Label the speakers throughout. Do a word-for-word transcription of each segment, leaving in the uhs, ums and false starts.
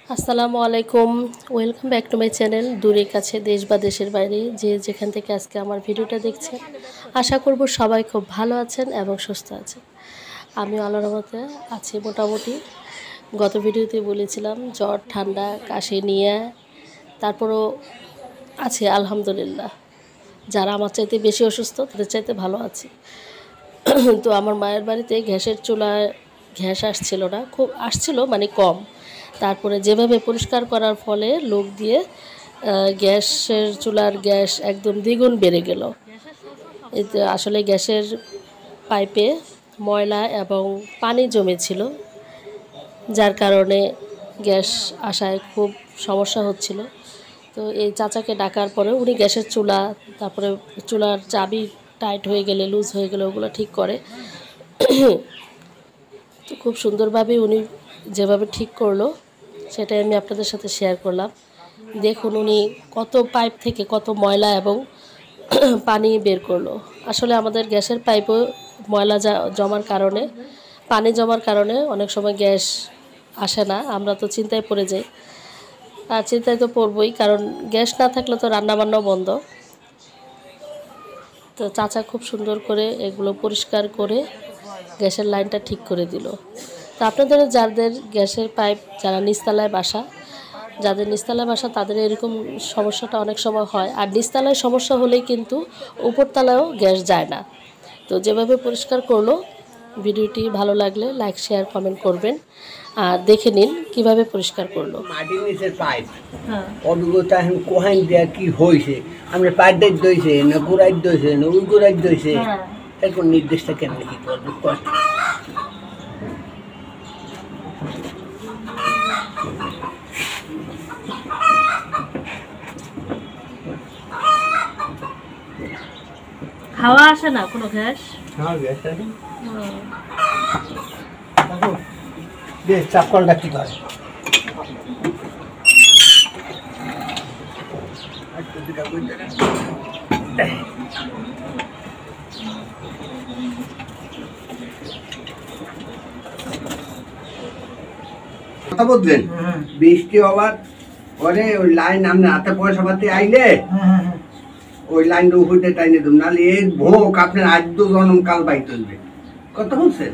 Speaker 1: আসসালামু আলাইকুম, welcome back to my channel. দূরের কাছে দেশ বা দেশের বাইরে যে যেখান থেকে আজকে আমার ভিডিওটা দেখছেন, আশা করব সবাই খুব ভালো আছেন এবং সুস্থ আছেন। আমি আল্লাহর রহমতে আছি মোটামুটি। গত ভিডিওতে বলেছিলাম জ্বর ঠান্ডা কাশি নিয়ে, তারপরও আছে আলহামদুলিল্লাহ। যারা আমার চাইতে বেশি অসুস্থ তাদের চাইতে ভালো আছি। তো আমার মায়ের বাড়িতে গ্যাসের চুলায় গ্যাস আসছিল না, খুব আসছিল মানে কম। তারপরে যেভাবে পরিষ্কার করার ফলে লোক দিয়ে গ্যাসের চুলার গ্যাস একদম দ্বিগুণ বেড়ে গেল। এতে আসলে গ্যাসের পাইপে ময়লা এবং পানি জমেছিল, যার কারণে গ্যাস আসায় খুব সমস্যা হচ্ছিল। তো এই চাচাকে ডাকার পরে উনি গ্যাসের চুলা, তারপরে চুলার চাবি টাইট হয়ে গেলে লুজ হয়ে গেলে ওগুলো ঠিক করে। তো খুব সুন্দরভাবে উনি যেভাবে ঠিক করলো সেটাই আমি আপনাদের সাথে শেয়ার করলাম। দেখুন উনি কত পাইপ থেকে কত ময়লা এবং পানি বের করলো। আসলে আমাদের গ্যাসের পাইপও ময়লা জমার কারণে, পানি জমার কারণে অনেক সময় গ্যাস আসে না। আমরা তো চিন্তায় পড়ে যাই, আর চিন্তায় তো পড়বই, কারণ গ্যাস না থাকলে তো রান্নাবান্নাও বন্ধ। তো চাচা খুব সুন্দর করে এগুলো পরিষ্কার করে গ্যাসের লাইনটা ঠিক করে দিল। তো আপনাদের যাদের গ্যাসের পাইপ, যারা নিচতলায় বাসা, যাদের নিচতলায় বাসা তাদের এরকম সমস্যাটা অনেক সময় হয়। আর নিচতলায় সমস্যা হলেই কিন্তু উপরতলায়ও গ্যাস যায় না। তো যেভাবে পরিষ্কার করলো, ভিডিওটি ভালো লাগলে লাইক শেয়ার কমেন্ট করবেন আর দেখে নিন কিভাবে পরিষ্কার করলো।
Speaker 2: মাটির নিচের পাইপ অভিজ্ঞতা এখন কোহাইন দেওয়া কি হয়েছে, আমরা পাইপটাই দইছে না গোড়াই দইছে না ওই গোড়াই দইছে, এরকম নির্দেশটা কেমন কি করবো?
Speaker 1: খাওয়া আসে না কোনো গ্যাস?
Speaker 2: হ্যাঁ গ্যাস আছে। বেশ চাপ কলটা কি করে কথা বলবেন। বৃষ্টি হবার পরে ওই লাইন আপনি হাতে পয়সা পাতি আইলে ওই লাইনটা উপরে টাইনে দেব, নাহলে এই ভোগ আপনার আদ্য জনম কাল বাই চলবে। কথা বলছেন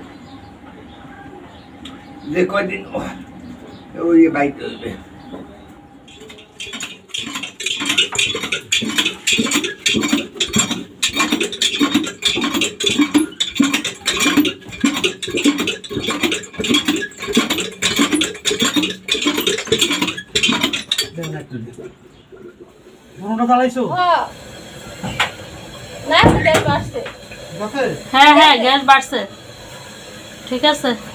Speaker 2: যে কয়দিন ওই বাই চলবে।
Speaker 1: হ্যাঁ হ্যাঁ গ্যাস বাড়ছে, ঠিক আছে।